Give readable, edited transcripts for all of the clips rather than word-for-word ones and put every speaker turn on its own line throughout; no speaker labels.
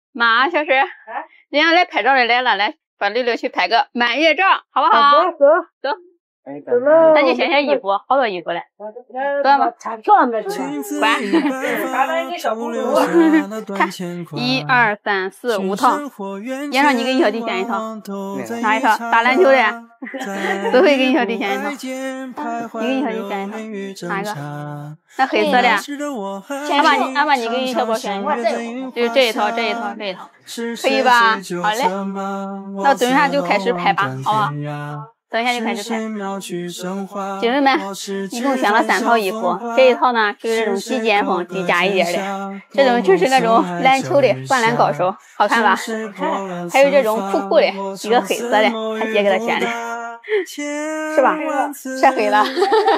妈，小石，人家来拍照的来了，来把六六去拍个满月照，好不好？
走。
走喽！咱去选选衣服，好多衣服嘞。走吧，
查票呢，
乖。看，1、2、3、4、5套。燕少，你给小弟选一套，哪一套？打篮球的。都会给你小弟选一套。你给你小弟选一套，哪一个？那黑色的。阿爸，你给小宝选一套，就是这一套，可以吧？好嘞。那等一下就开始拍吧，好不好？等一下就开始拍。姐妹们，一共选了3套衣服，这一套呢就是这种极简风，低价一点的，这种就是那种篮球的灌篮高手，好看吧？还有这种酷酷的，一个黑色的，他姐给他选的，是吧？晒黑了。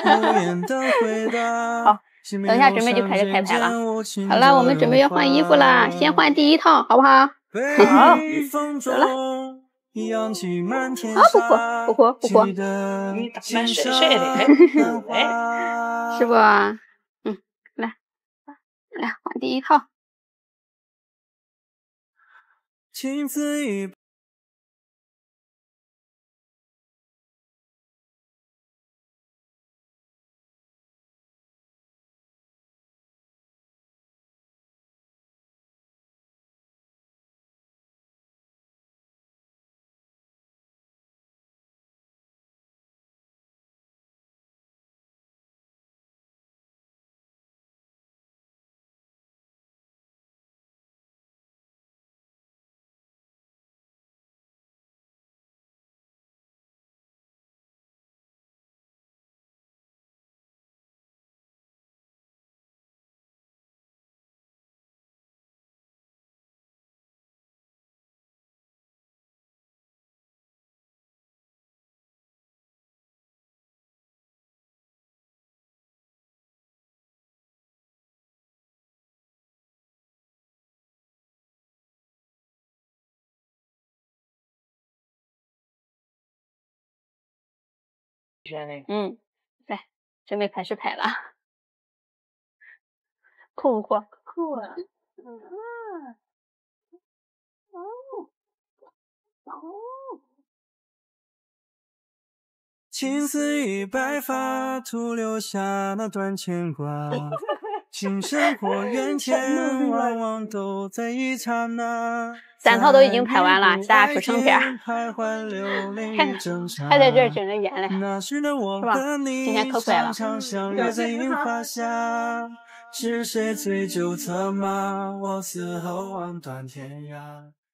好，等一下准备就开始开拍了。好了，我们准备要换衣服了，先换第一套，好不好？好，走了。不哭，
你打扮帅帅的，
是不？来换第一套。来，准备开始拍了。酷不酷？
酷啊！
青丝与白发，徒留下那段牵挂。情深或缘浅，往往都在一刹那。
3套都已经拍完了，大家出成片。还在这儿整着演嘞，是吧？今天可快了。
是谁醉酒策马，我死后望断天涯。